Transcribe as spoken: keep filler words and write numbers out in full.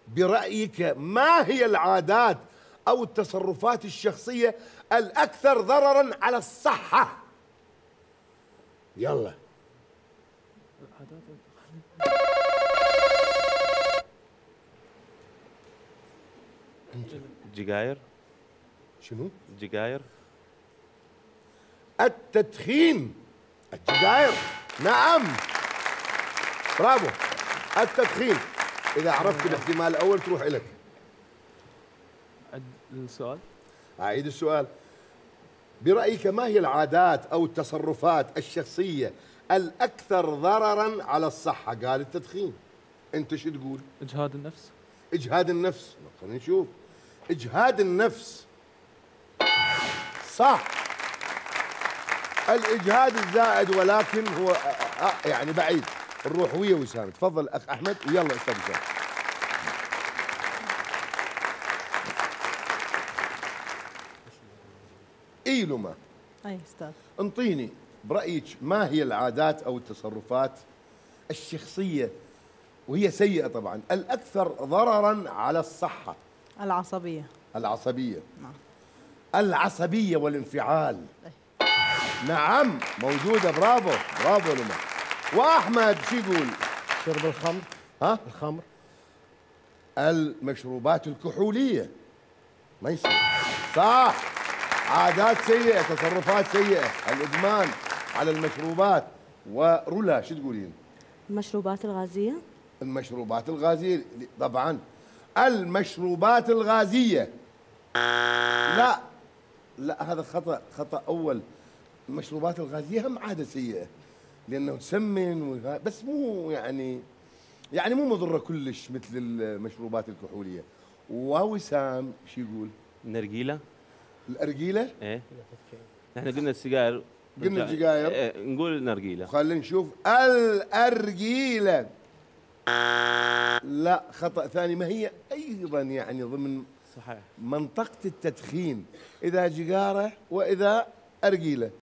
برأيك ما هي العادات أو التصرفات الشخصية الأكثر ضرراً على الصحة؟ يلا. الجزائر. شنو؟ الجزائر. التدخين. الجزائر. نعم، برافو. التدخين. إذا عرفت الاحتمال الأول تروح إلك. السؤال. أعيد السؤال. برأيك ما هي العادات أو التصرفات الشخصية الأكثر ضرراً على الصحة؟ قال التدخين. أنت شو تقول؟ إجهاد النفس. إجهاد النفس. خلينا نشوف. إجهاد النفس صح. الإجهاد الزائد، ولكن هو يعني بعيد. نروح ويا وسام. تفضل أخ أحمد ويلا أستاذ وسام. إيلوما. أي أستاذ. انطيني برأيك ما هي العادات أو التصرفات الشخصية وهي سيئة طبعا الأكثر ضرراً على الصحة؟ العصبية. العصبية. نعم. العصبية والانفعال. نعم موجودة. برافو برافو لما. وأحمد شو يقول؟ شرب الخمر. ها؟ الخمر. المشروبات الكحولية. ما يصير. صح. عادات سيئة، تصرفات سيئة، الإدمان على المشروبات. ورولا شو تقولين؟ المشروبات الغازية. المشروبات الغازية طبعا. المشروبات الغازية. لا لا هذا خطأ، خطأ أول. المشروبات الغازية هم عادة سيئة لأنه تسمن، بس مو يعني يعني مو مضرة كلش مثل المشروبات الكحولية. ووسام شو يقول؟ النرجيلة. الأرجيلة؟ ايه احنا قلنا السجاير. قلنا السجاير. ايه نقول النرجيلة. خلينا نشوف. الأرجيلة. لا خطأ ثاني. ما هي أيضا يعني ضمن صحيح منطقة التدخين، إذا جيجارة وإذا أرجيلة.